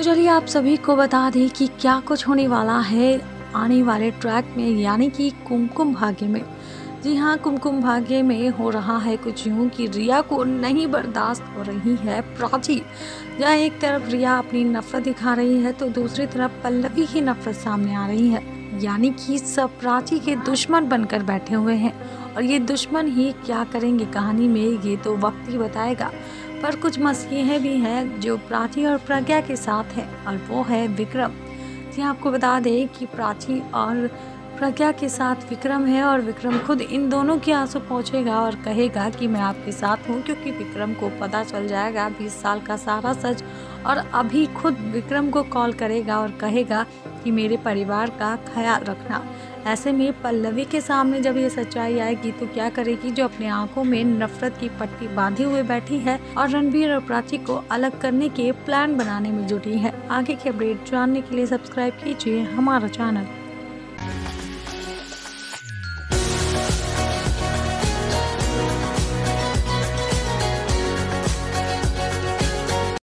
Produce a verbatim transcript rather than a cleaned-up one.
तो चलिए आप सभी को बता दें कि क्या कुछ होने वाला है आने वाले ट्रैक में, यानी कि कुमकुम भाग्य में। जी हाँ, कुमकुम भाग्य में हो रहा है कुछ यूँ कि रिया को नहीं बर्दाश्त हो रही है प्राची। जहाँ एक तरफ रिया अपनी नफरत दिखा रही है तो दूसरी तरफ पल्लवी की नफरत सामने आ रही है। यानी कि सब प्राची के दुश्मन बनकर बैठे हुए हैं और ये दुश्मन ही क्या करेंगे कहानी में, ये तो वक्त ही बताएगा। पर कुछ मसीहे भी हैं जो प्राची और प्रज्ञा के साथ है, और वो है विक्रम। जी आपको बता दें कि प्राची और प्रज्ञा के साथ विक्रम है और विक्रम खुद इन दोनों के आंसू पहुँचेगा और कहेगा कि मैं आपके साथ हूँ, क्योंकि विक्रम को पता चल जाएगा बीस साल का सारा सच। और अभी खुद विक्रम को कॉल करेगा और कहेगा कि मेरे परिवार का ख्याल रखना। ऐसे में पल्लवी के सामने जब ये सच्चाई आएगी तो क्या करेगी, जो अपने आंखों में नफरत की पट्टी बांधे हुए बैठी है और रणबीर और प्राची को अलग करने के प्लान बनाने में जुटी है। आगे के अपडेट जानने के लिए सब्सक्राइब कीजिए हमारा चैनल।